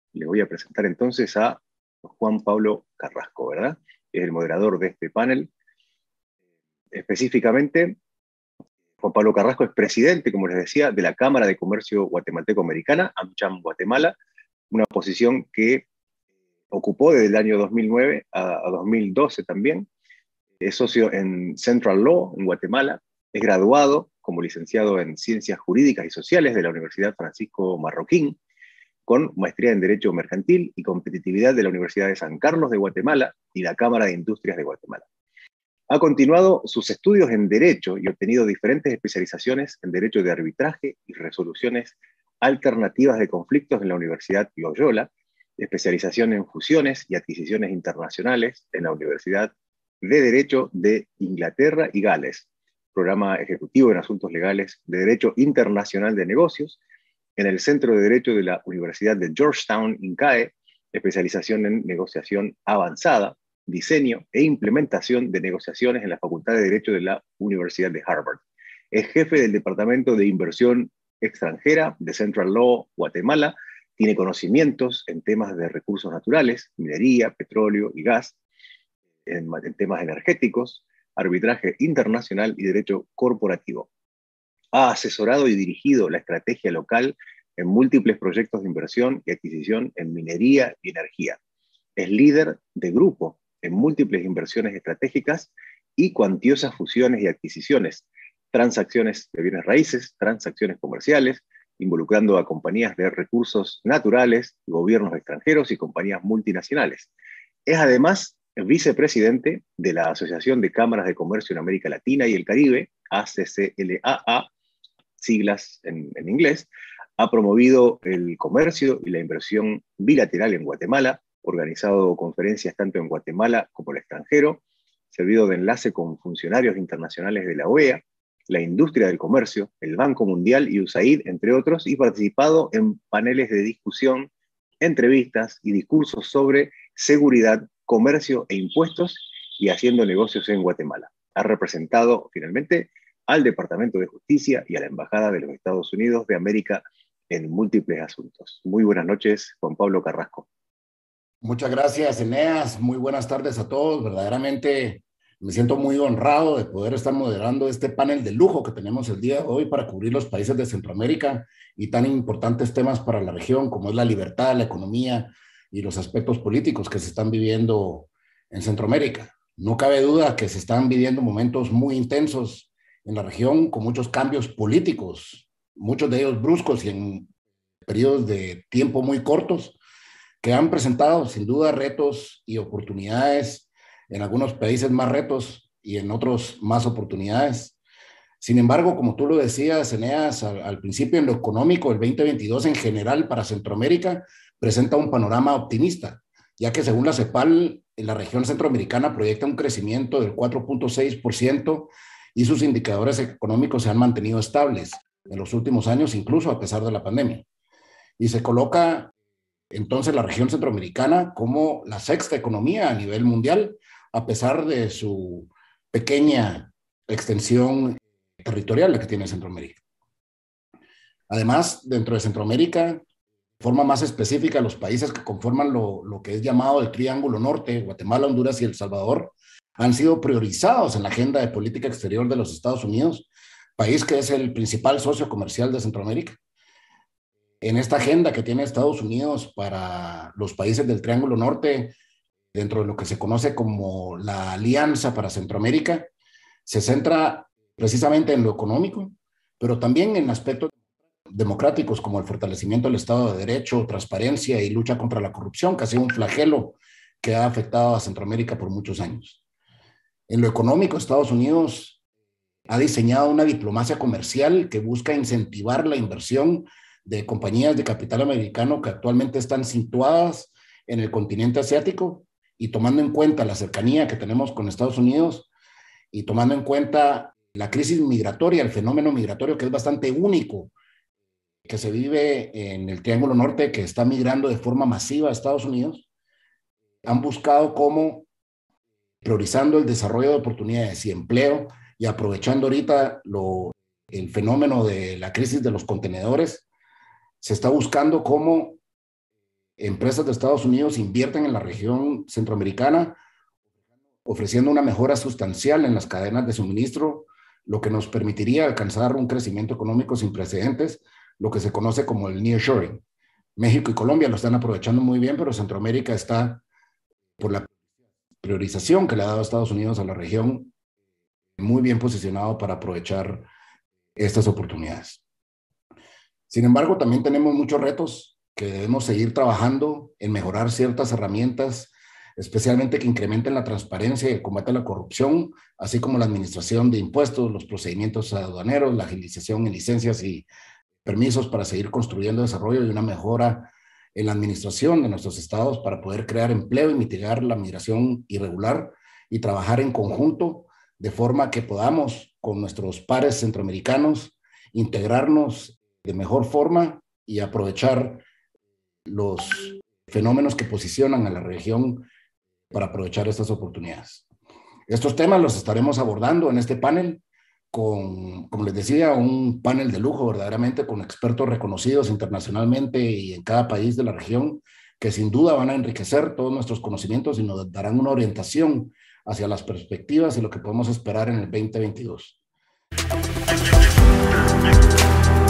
Le voy a presentar entonces a Juan Pablo Carrasco, ¿verdad? Es el moderador de este panel. Específicamente, Juan Pablo Carrasco es presidente, como les decía, de la Cámara de Comercio Guatemalteco-Americana, AmCham Guatemala, una posición que ocupó desde el año 2009 a 2012 también. Es socio en Central Law en Guatemala, es graduado como licenciado en Ciencias Jurídicas y Sociales de la Universidad Francisco Marroquín, con maestría en Derecho Mercantil y Competitividad de la Universidad de San Carlos de Guatemala y la Cámara de Industrias de Guatemala. Ha continuado sus estudios en Derecho y obtenido diferentes especializaciones en Derecho de Arbitraje y Resoluciones Alternativas de Conflictos en la Universidad Loyola, especialización en Fusiones y Adquisiciones Internacionales en la Universidad de Derecho de Inglaterra y Gales, programa ejecutivo en Asuntos Legales de Derecho Internacional de Negocios, en el Centro de Derecho de la Universidad de Georgetown, INCAE, especialización en negociación avanzada, diseño e implementación de negociaciones en la Facultad de Derecho de la Universidad de Harvard. Es jefe del Departamento de Inversión Extranjera de Central Law Guatemala, tiene conocimientos en temas de recursos naturales, minería, petróleo y gas, en temas energéticos, arbitraje internacional y derecho corporativo. Ha asesorado y dirigido la estrategia local en múltiples proyectos de inversión y adquisición en minería y energía. Es líder de grupo en múltiples inversiones estratégicas y cuantiosas fusiones y adquisiciones, transacciones de bienes raíces, transacciones comerciales, involucrando a compañías de recursos naturales, gobiernos extranjeros y compañías multinacionales. Es además vicepresidente de la Asociación de Cámaras de Comercio en América Latina y el Caribe, ACCLAA, siglas en inglés. Ha promovido el comercio y la inversión bilateral en Guatemala, organizado conferencias tanto en Guatemala como en el extranjero, servido de enlace con funcionarios internacionales de la OEA, la industria del comercio, el Banco Mundial y USAID, entre otros, y participado en paneles de discusión, entrevistas y discursos sobre seguridad, comercio e impuestos y haciendo negocios en Guatemala. Ha representado finalmente al Departamento de Justicia y a la Embajada de los Estados Unidos de América en múltiples asuntos. Muy buenas noches, Juan Pablo Carrasco. Muchas gracias, Eneas. Muy buenas tardes a todos. Verdaderamente me siento muy honrado de poder estar moderando este panel de lujo que tenemos el día de hoy para cubrir los países de Centroamérica y tan importantes temas para la región como es la libertad, la economía y los aspectos políticos que se están viviendo en Centroamérica. No cabe duda que se están viviendo momentos muy intensos en la región con muchos cambios políticos, muchos de ellos bruscos y en periodos de tiempo muy cortos, que han presentado sin duda retos y oportunidades, en algunos países más retos y en otros más oportunidades. Sin embargo, como tú lo decías, Eneas, al principio en lo económico, el 2022 en general para Centroamérica presenta un panorama optimista, ya que según la CEPAL, la región centroamericana proyecta un crecimiento del 4.6% y sus indicadores económicos se han mantenido estables en los últimos años, incluso a pesar de la pandemia. Y se coloca entonces la región centroamericana como la sexta economía a nivel mundial, a pesar de su pequeña extensión territorial que tiene Centroamérica. Además, dentro de Centroamérica, de forma más específica, los países que conforman lo que es llamado el Triángulo Norte, Guatemala, Honduras y El Salvador, han sido priorizados en la agenda de política exterior de los Estados Unidos, país que es el principal socio comercial de Centroamérica. En esta agenda que tiene Estados Unidos para los países del Triángulo Norte, dentro de lo que se conoce como la Alianza para Centroamérica, se centra precisamente en lo económico, pero también en aspectos democráticos como el fortalecimiento del Estado de Derecho, transparencia y lucha contra la corrupción, que ha sido un flagelo que ha afectado a Centroamérica por muchos años. En lo económico, Estados Unidos ha diseñado una diplomacia comercial que busca incentivar la inversión de compañías de capital americano que actualmente están situadas en el continente asiático, y tomando en cuenta la cercanía que tenemos con Estados Unidos y tomando en cuenta la crisis migratoria, el fenómeno migratorio que es bastante único, que se vive en el Triángulo Norte, que está migrando de forma masiva a Estados Unidos, han buscado cómo, priorizando el desarrollo de oportunidades y empleo y aprovechando ahorita el fenómeno de la crisis de los contenedores, se está buscando cómo empresas de Estados Unidos invierten en la región centroamericana, ofreciendo una mejora sustancial en las cadenas de suministro, lo que nos permitiría alcanzar un crecimiento económico sin precedentes, lo que se conoce como el nearshoring. México y Colombia lo están aprovechando muy bien, pero Centroamérica está, por la priorización que le ha dado Estados Unidos a la región, muy bien posicionado para aprovechar estas oportunidades. Sin embargo, también tenemos muchos retos que debemos seguir trabajando en mejorar ciertas herramientas, especialmente que incrementen la transparencia y el combate a la corrupción, así como la administración de impuestos, los procedimientos aduaneros, la agilización en licencias y permisos para seguir construyendo desarrollo y una mejora en la administración de nuestros estados para poder crear empleo y mitigar la migración irregular y trabajar en conjunto de forma que podamos con nuestros pares centroamericanos integrarnos de mejor forma y aprovechar los fenómenos que posicionan a la región para aprovechar estas oportunidades. Estos temas los estaremos abordando en este panel con, como les decía, un panel de lujo verdaderamente con expertos reconocidos internacionalmente y en cada país de la región que sin duda van a enriquecer todos nuestros conocimientos y nos darán una orientación hacia las perspectivas y lo que podemos esperar en el 2022.